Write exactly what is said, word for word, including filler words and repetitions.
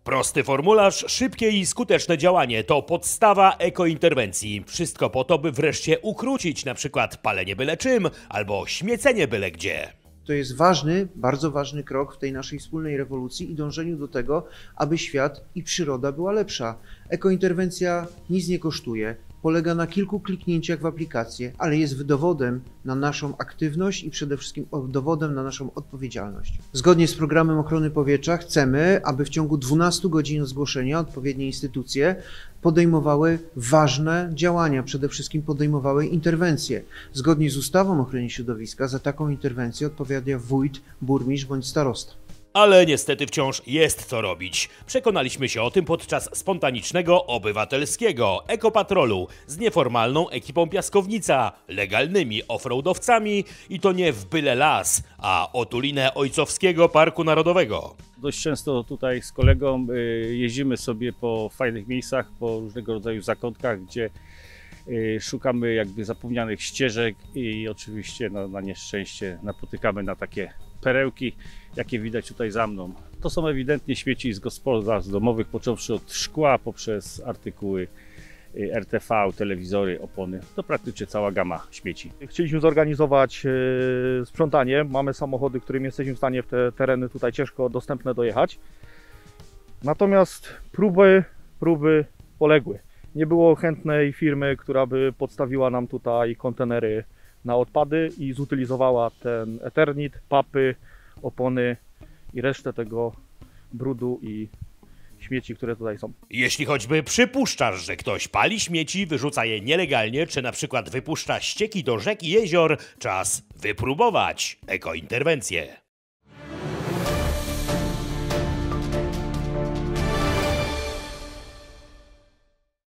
Prosty formularz, szybkie i skuteczne działanie to podstawa ekointerwencji. Wszystko po to, by wreszcie ukrócić na przykład palenie byle czym albo śmiecenie byle gdzie. To jest ważny, bardzo ważny krok w tej naszej wspólnej rewolucji i dążeniu do tego, aby świat i przyroda była lepsza. Ekointerwencja nic nie kosztuje, polega na kilku kliknięciach w aplikację, ale jest dowodem na naszą aktywność i przede wszystkim dowodem na naszą odpowiedzialność. Zgodnie z programem ochrony powietrza chcemy, aby w ciągu dwunastu godzin od zgłoszenia odpowiednie instytucje podejmowały ważne działania, przede wszystkim podejmowały interwencje. Zgodnie z ustawą o ochronie środowiska za taką interwencję odpowiada wójt, burmistrz bądź starosta. Ale niestety wciąż jest co robić. Przekonaliśmy się o tym podczas spontanicznego, obywatelskiego ekopatrolu z nieformalną ekipą Piaskownica, legalnymi offroadowcami i to nie w byle las, a otulinę Ojcowskiego Parku Narodowego. Dość często tutaj z kolegą jeździmy sobie po fajnych miejscach, po różnego rodzaju zakątkach, gdzie szukamy jakby zapomnianych ścieżek i oczywiście no, na nieszczęście napotykamy na takie perełki, jakie widać tutaj za mną. To są ewidentnie śmieci z gospodarstw domowych, począwszy od szkła, poprzez artykuły R T V, telewizory, opony. To praktycznie cała gama śmieci. Chcieliśmy zorganizować sprzątanie. Mamy samochody, którymi jesteśmy w stanie w te tereny tutaj ciężko dostępne dojechać. Natomiast próby, próby poległy. Nie było chętnej firmy, która by podstawiła nam tutaj kontenery na odpady i zutylizowała ten eternit, papy, opony i resztę tego brudu i śmieci, które tutaj są. Jeśli choćby przypuszczasz, że ktoś pali śmieci, wyrzuca je nielegalnie, czy na przykład wypuszcza ścieki do rzek i jezior, czas wypróbować ekointerwencję.